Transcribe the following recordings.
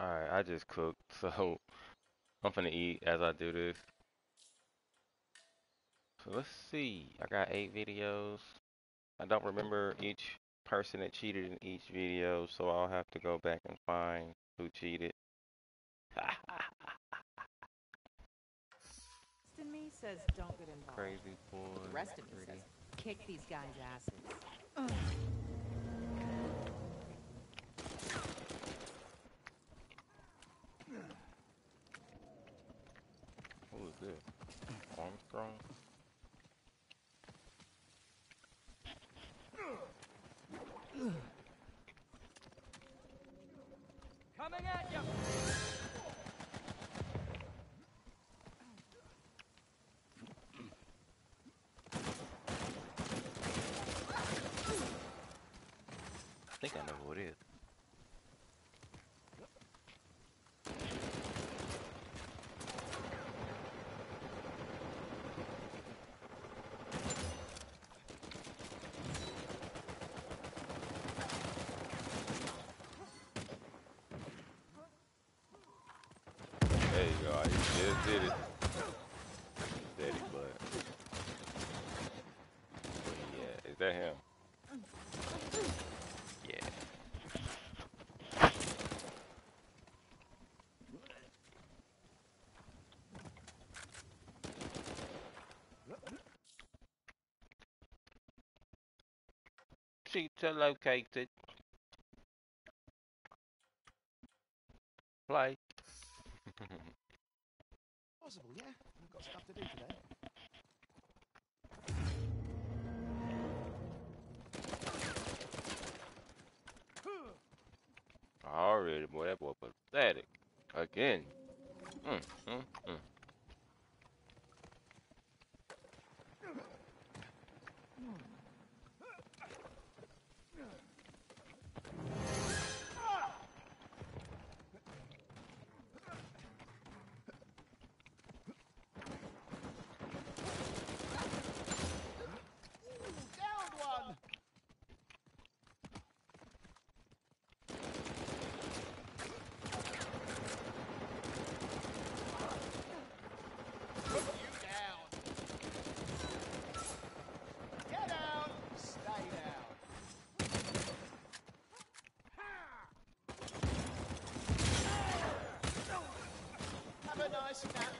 Alright, I just cooked, so I'm finna eat as I do this. So let's see. I got 8 videos. I don't remember each person that cheated in each video, so I'll have to go back and find who cheated. In me says don't get involved. Crazy boy. The rest of me says 3D. kick these guys' asses. Who is this? Armstrong? Coming at you! I think I know who it is. There you go. I just did it. Steady butt. Yeah, is that him? Yeah. Seats are located. Play. Possible, yeah. I've got stuff to do today. Already, boy, that boy pathetic. Again. Mm, mm, mm. Downed one! You down! Get down! Stay down! Have a nice nap.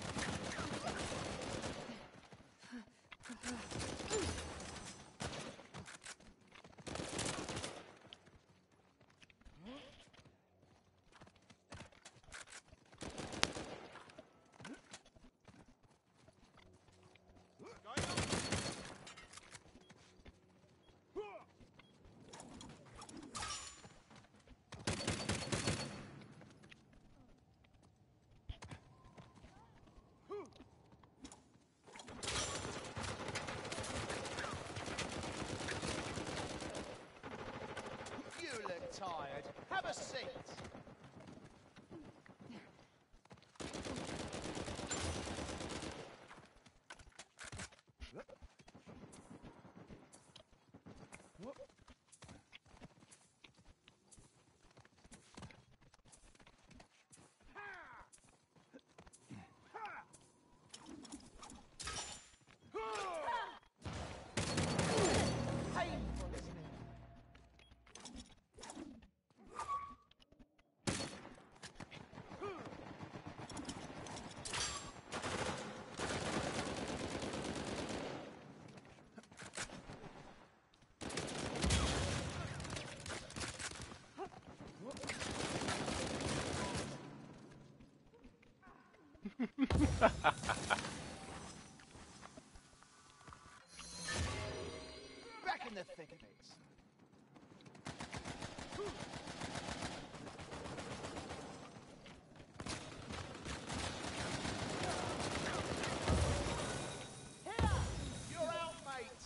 You look tired. Have a seat. Painful, isn't it? Back in the thick of it. Here! You're out, mate!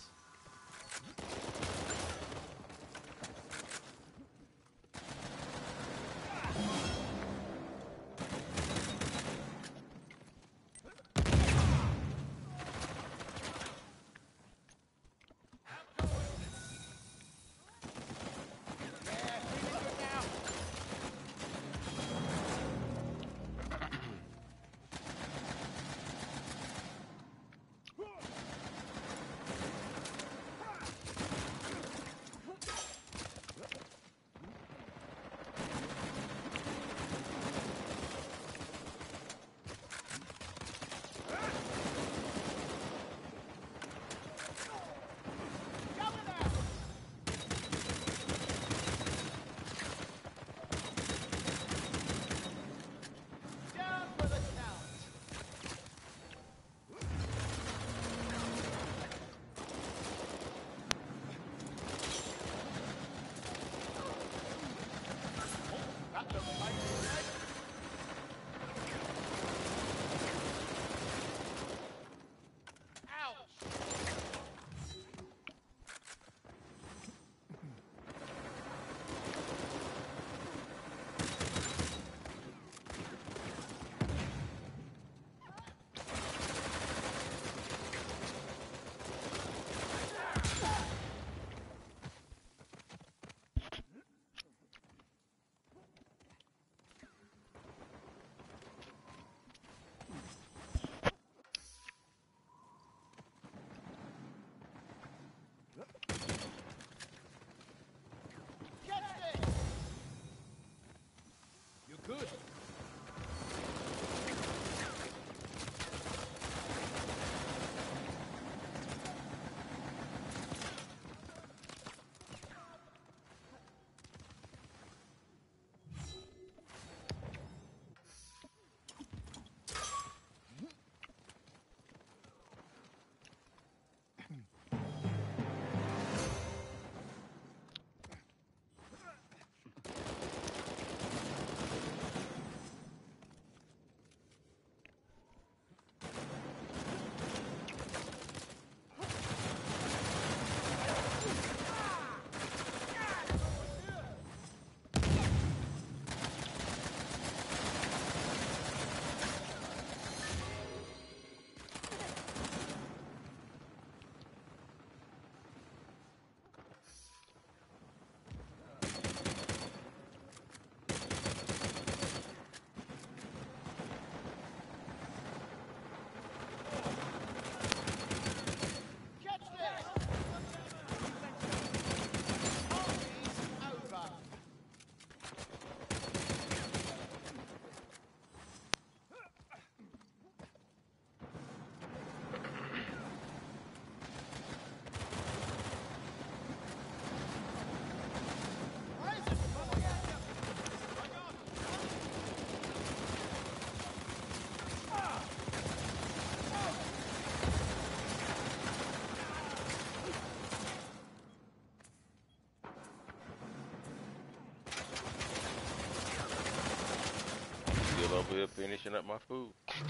over here finishing up my food.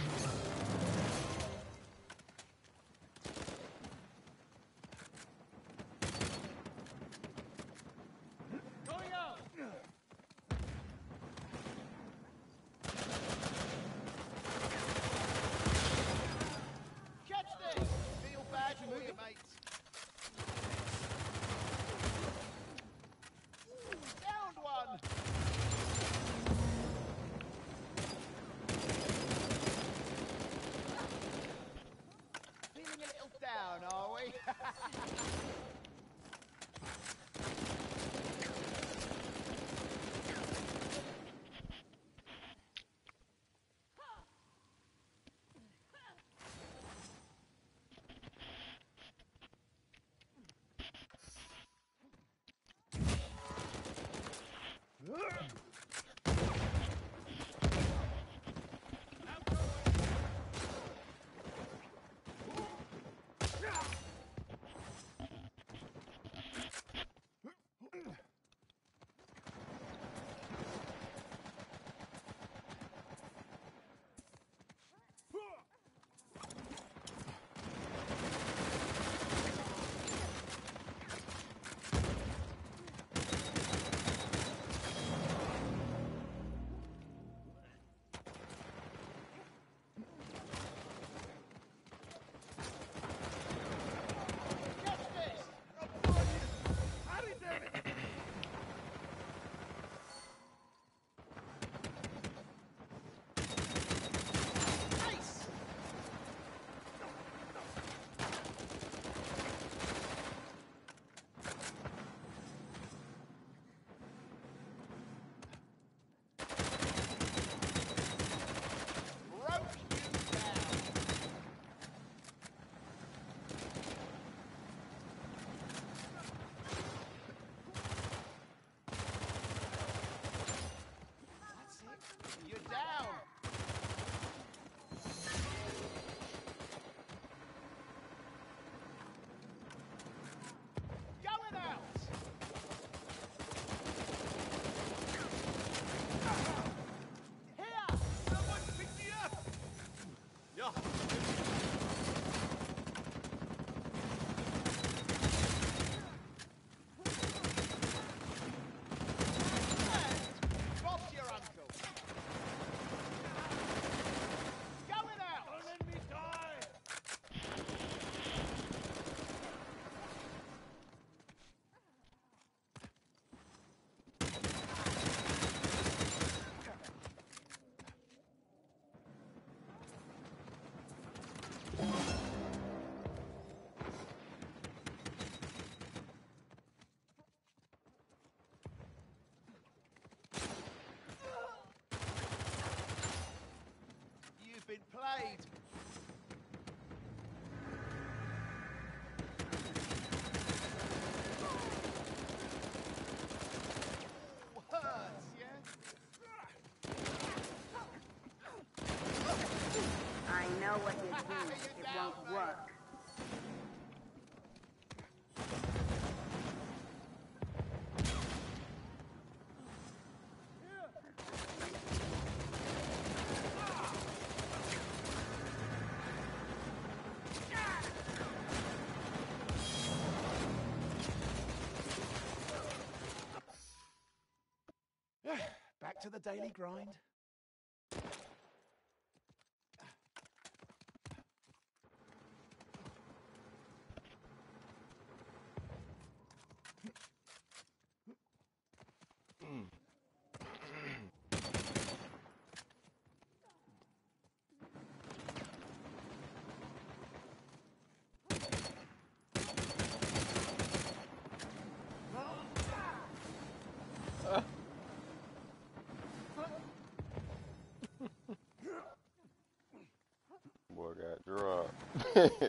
Going out! Catch this! Feel bad for you, mates. Downed one! Feeling a little down, are we? Catch this! Nice! Broke you down. That's it. You're down. Going out. Here. Someone pick me up. Yeah. Bob's your uncle. Going out. Don't let me die. You've been played. Words, yeah? I know what you do. It won't work. Back to the daily grind. Boy got dropped.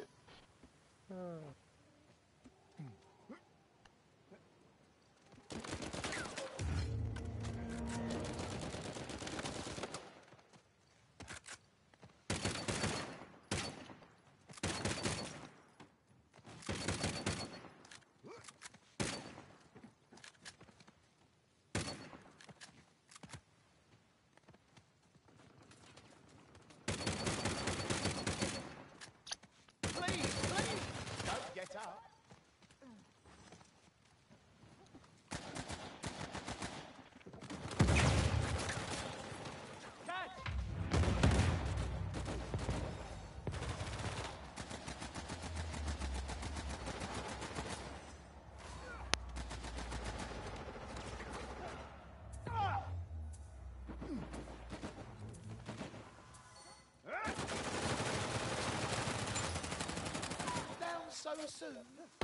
so soon.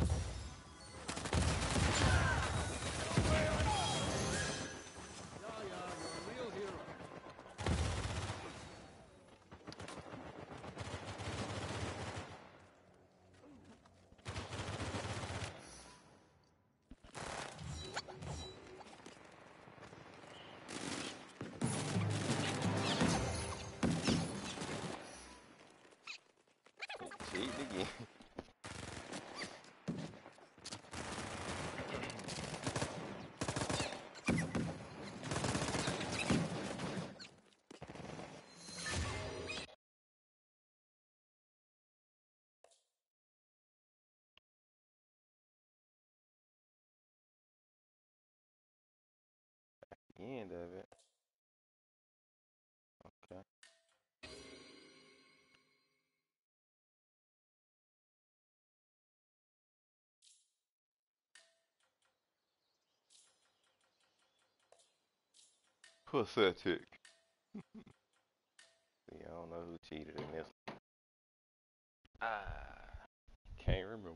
Yeah, you're a real hero. Cheating again. The end of it. Okay. Pathetic. See, I don't know who cheated in this. Ah, can't remember.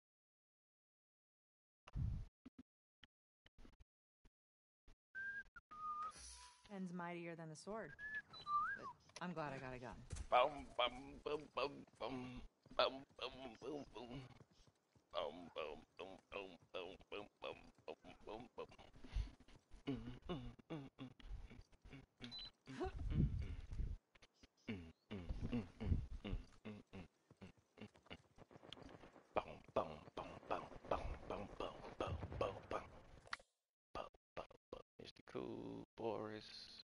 Pen's mightier than the sword. But I'm glad I got a gun. Bum bum bum bum bum bum bum boom boom. Bum bum bum bum bum bum bum bum bum bum. Mm, mm, mm, mm, mm, mm, mm, mm, mm, mm. Bum bum bum bum bum bum bum bum bum bum bum bum bum. Mr. Cool, Boris,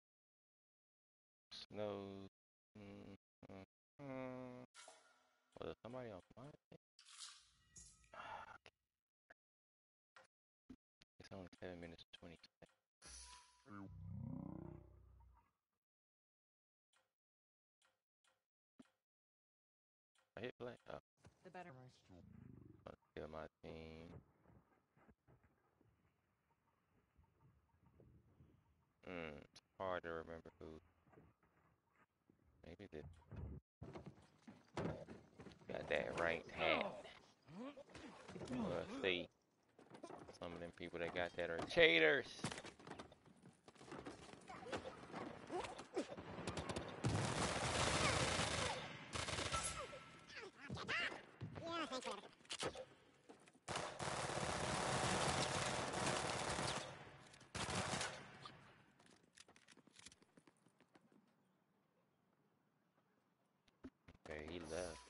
Snow. Mm, mm, mm. Was somebody on my thing? It's only 7 minutes and 20 seconds. I hit play. Oh, The better. let's kill my team. It's hard to remember who. Maybe this. Got that ranked hat. Let's see. Some of them people that got that are cheaters. Okay, he left.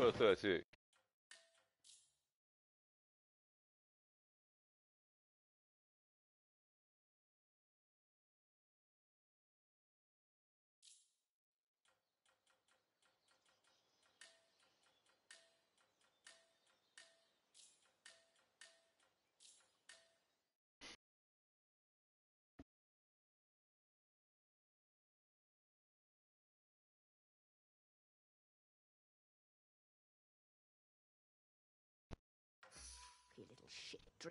Pathetic. You little shit drip.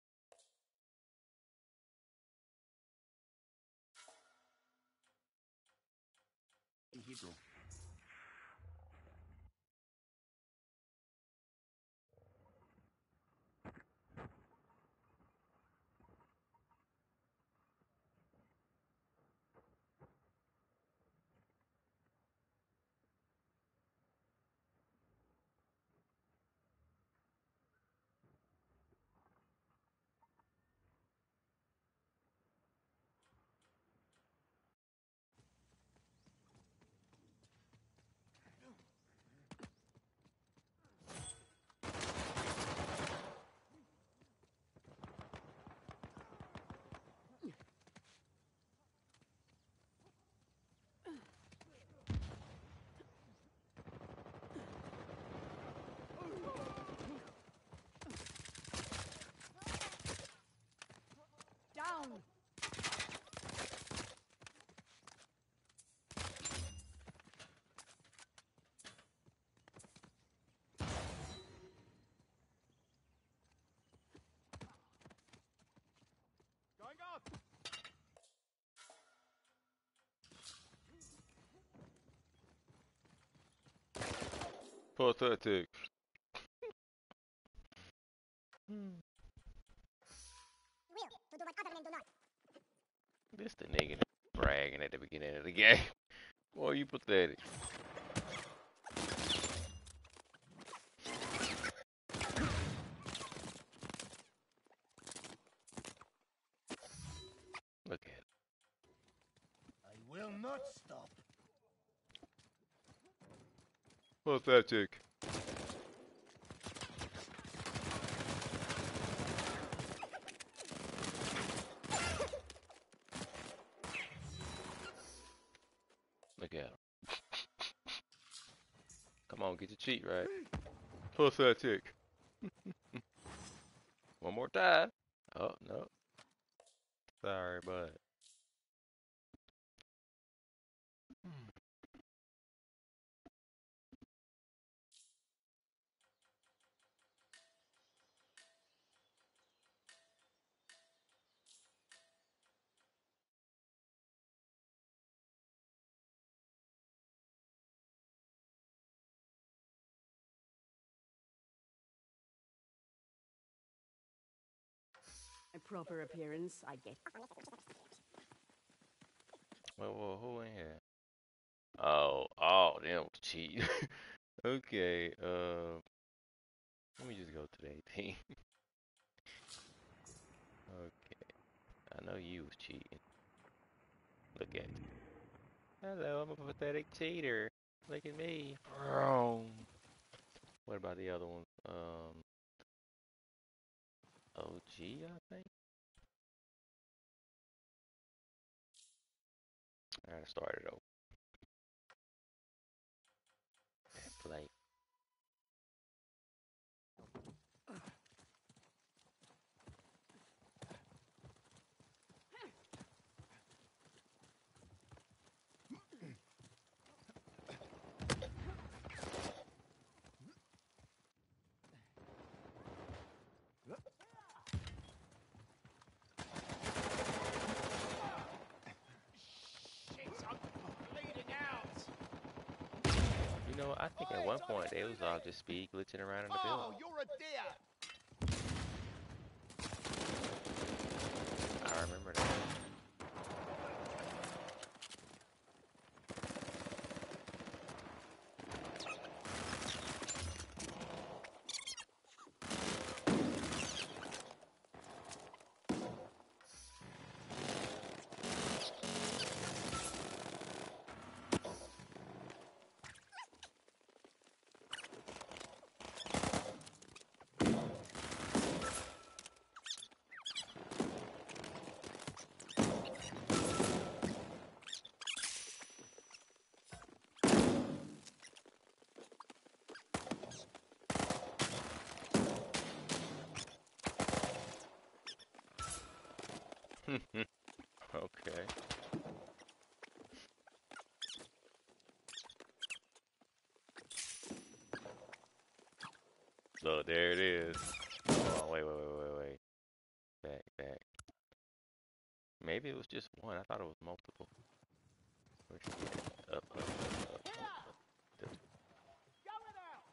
Down! Going up! Pathetic. To do what other men do not. This the nigga bragging at the beginning of the game. Boy, you pathetic. Look at it. I will not stop. Pathetic. Look at him. Come on, get your cheat right. Pathetic. One more time. Oh, no. Sorry, bud. A proper appearance, I get. Well, who in here? Oh, them was cheating. Okay, let me just go to the 18. Okay, I know you was cheating. Look at you. Hello, I'm a pathetic cheater. Look at me. Vroom. What about the other ones? OG, I think. I gotta start it over. Play. Shit, I'm bleeding out. You know, I think at one point they was all just speed glitching around in the Oh, building. you're a dear. I remember that. Okay. So there it is. Oh, wait. Back. Maybe it was just one. I thought it was multiple. Where's she at? Up. Going out.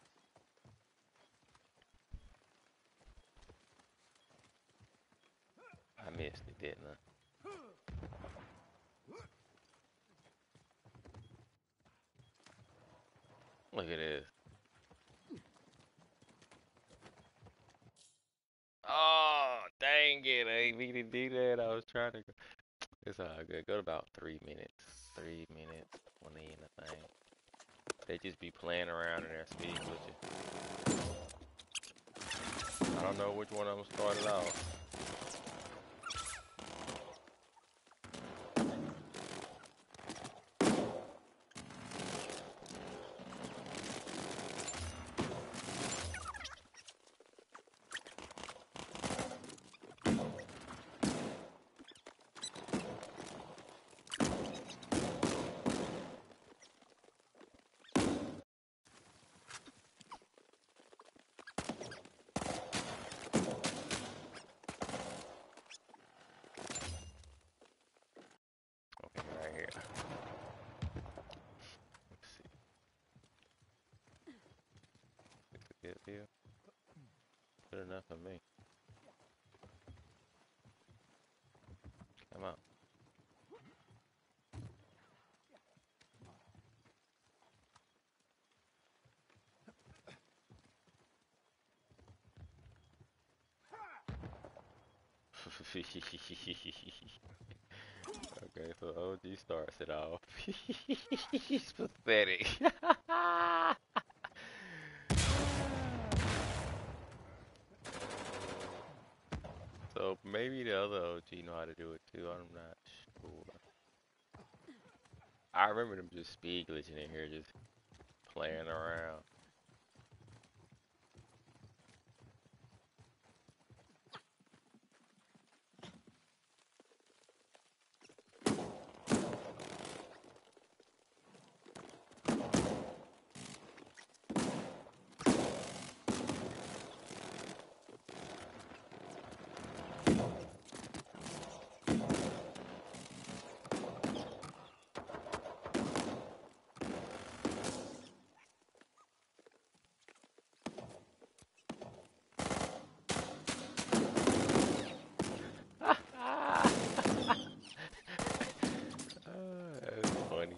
I missed it, didn't I? Look at this. Oh, dang it. I ain't mean to do that. I was trying to go. It's all good. Go to about 3 minutes. 3 minutes when they in the thing. They just be playing around in their speed glitching. I don't know which one of them started off. Okay, right here. Let's see. It's a good view. Good enough for me. Come on. Okay, so OG starts it off. He's pathetic. So maybe the other OG know how to do it too. I'm not sure. I remember them just speed glitching in here, just playing around. That's funny.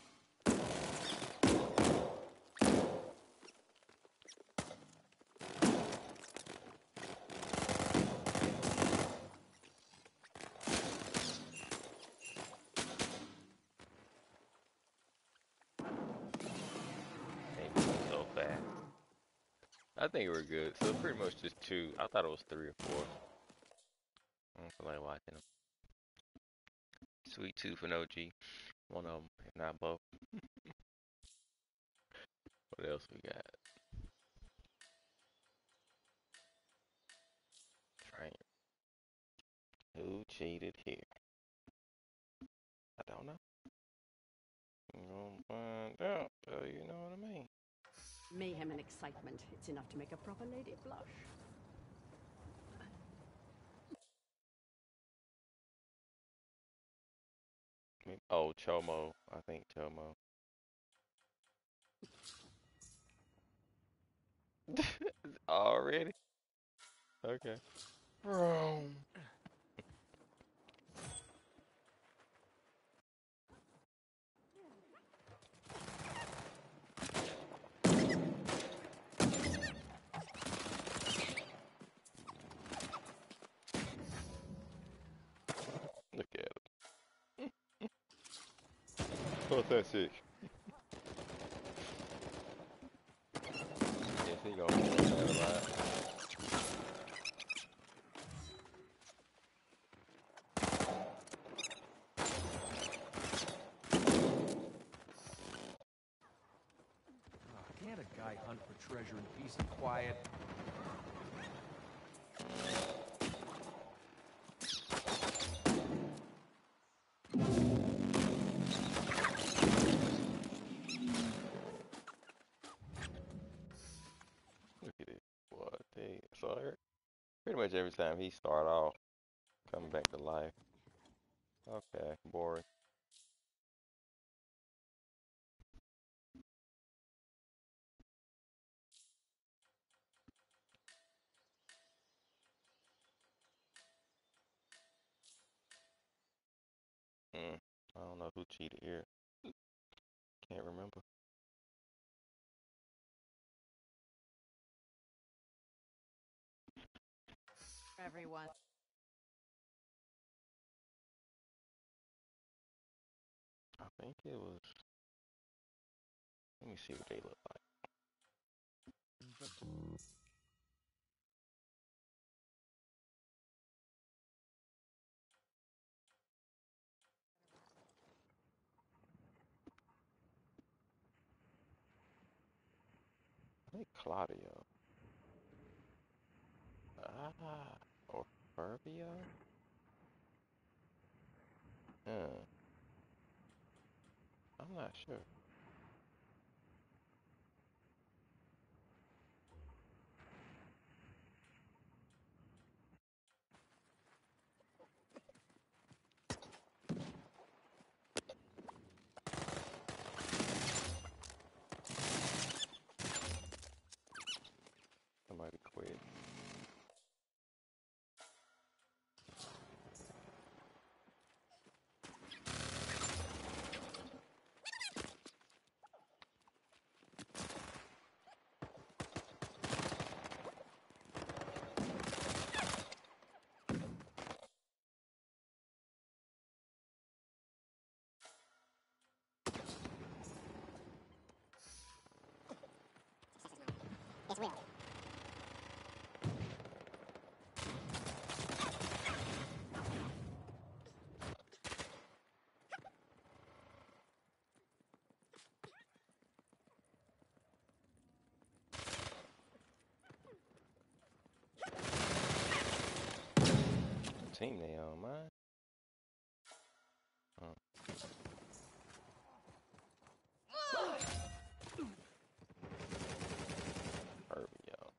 They move so fast. I think we're good. So pretty much just two. I thought it was three or four. I don't feel like watching them. Sweet Tooth and OG. One of them, if not both. What else we got? Train. Who cheated here? I don't know. I'm gonna find out. You know what I mean? Mayhem and excitement. It's enough to make a proper lady blush. Oh, Chomo. I think Chomo. Already? Okay. Bro. Look at it. Pathetic. Yes, he gonna be that a lot. Oh, can't a guy hunt for treasure in peace and quiet? Pretty much every time he start off coming back to life. Okay, boring. I don't know who cheated here. Can't remember. Everyone. I think it was. Let me see what they look like. I think Claudio. Or Furvio? Yeah, I'm not sure. Somebody quit. Team they on, man. Furvio.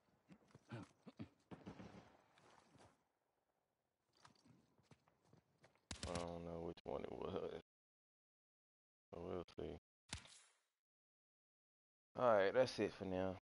I don't know which one it was. So we'll see. Alright, that's it for now.